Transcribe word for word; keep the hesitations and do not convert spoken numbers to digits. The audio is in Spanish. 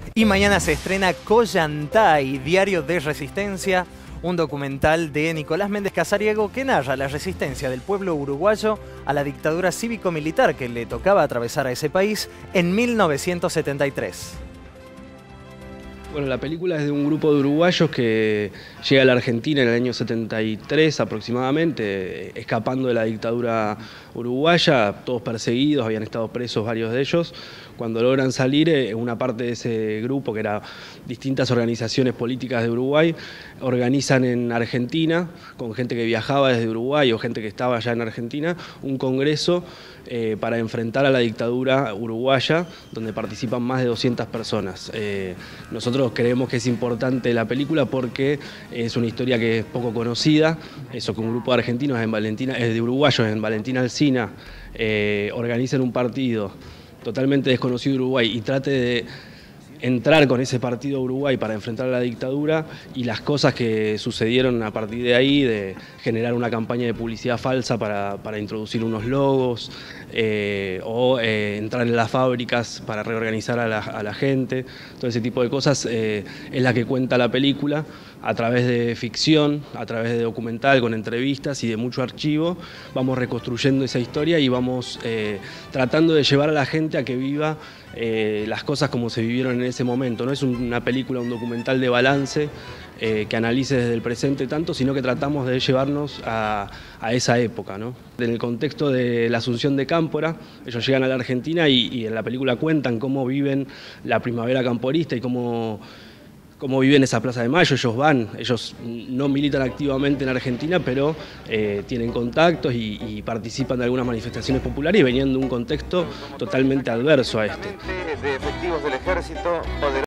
Y mañana se estrena Collantay, Diario de Resistencia, un documental de Nicolás Méndez Casariego que narra la resistencia del pueblo uruguayo a la dictadura cívico-militar que le tocaba atravesar a ese país en mil novecientos setenta y tres. Bueno, la película es de un grupo de uruguayos que llega a la Argentina en el año setenta y tres aproximadamente, escapando de la dictadura uruguaya, todos perseguidos, habían estado presos varios de ellos. Cuando logran salir, una parte de ese grupo, que eran distintas organizaciones políticas de Uruguay, organizan en Argentina, con gente que viajaba desde Uruguay o gente que estaba allá en Argentina, un congreso eh, para enfrentar a la dictadura uruguaya, donde participan más de doscientas personas. Eh, nosotros creemos que es importante la película porque es una historia que es poco conocida, eso que un grupo de argentinos en Valentina, eh, de uruguayos en Valentina Alsina eh, organizan un partido totalmente desconocido de Uruguay y trate de entrar con ese partido a Uruguay para enfrentar a la dictadura, y las cosas que sucedieron a partir de ahí, de generar una campaña de publicidad falsa para, para introducir unos logos, eh, o eh, entrar en las fábricas para reorganizar a la, a la gente, todo ese tipo de cosas eh, es la que cuenta la película a través de ficción, a través de documental, con entrevistas y de mucho archivo. Vamos reconstruyendo esa historia y vamos eh, tratando de llevar a la gente a que viva eh, las cosas como se vivieron en ese momento. No es una película, un documental de balance eh, que analice desde el presente tanto, sino que tratamos de llevarnos a, a esa época, ¿no? En el contexto de la Asunción de Cámpora, ellos llegan a la Argentina y, y en la película cuentan cómo viven la primavera camporista y cómo cómo viven esa Plaza de Mayo. Ellos van, ellos no militan activamente en Argentina, pero eh, tienen contactos y, y participan de algunas manifestaciones populares y venían de un contexto totalmente adverso a este. De efectivos del ejército o de